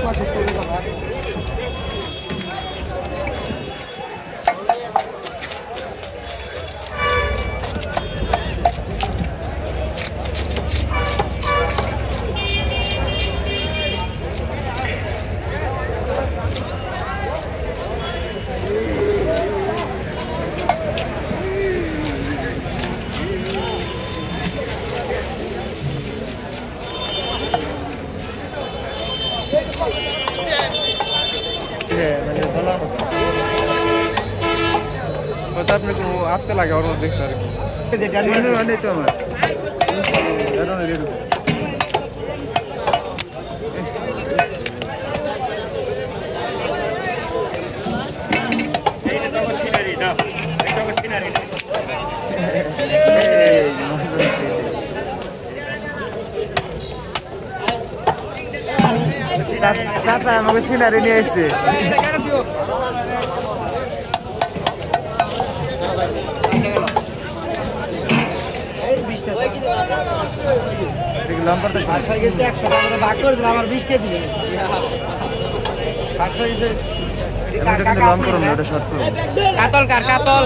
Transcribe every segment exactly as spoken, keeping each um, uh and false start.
আপনি কোনো আত্মে লাগে ওর মধ্যে দেখতে আর কি তো আমার চাচা আমাকে সিনারি নিয়ে এসছে একশো টাকা ভাগ করে দিলাম আমার বিশটা দিয়ে কাতল কার কাতল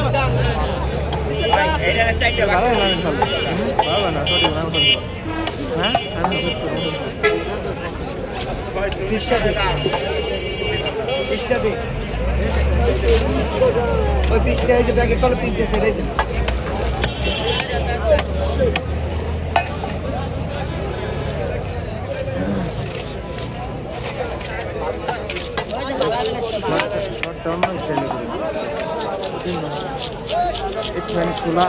ওই পিসটা এই যে ব্যাগের তলে পিস দিয়েছে short term is delivery. It's when Sula.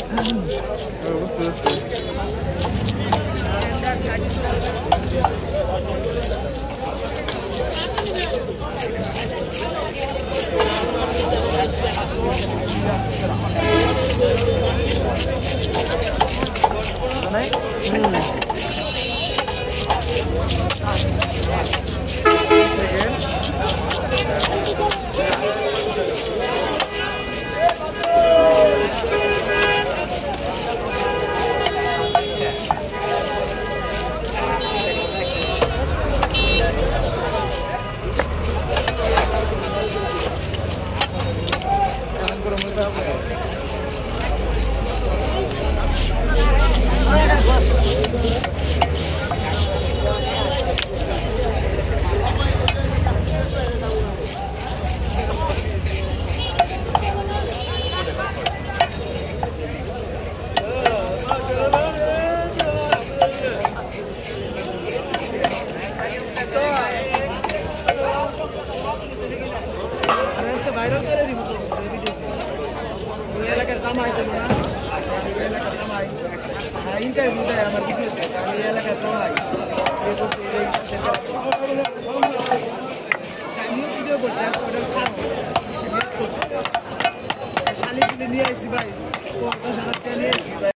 Viral করে দিব তো ভিডিওতে ওই এলাকার জামাই তো না ওই এলাকার জামাই হ্যাঁ ইন্টারভিউ দেয় আমার ভিডিওতে ওই এলাকার জামাই এই বসে এই আমিও ভিডিও করছি ওটা সার শালি শালি নিয়ে আসছি ভাই দশ হাজার টাকা নিয়ে আসছি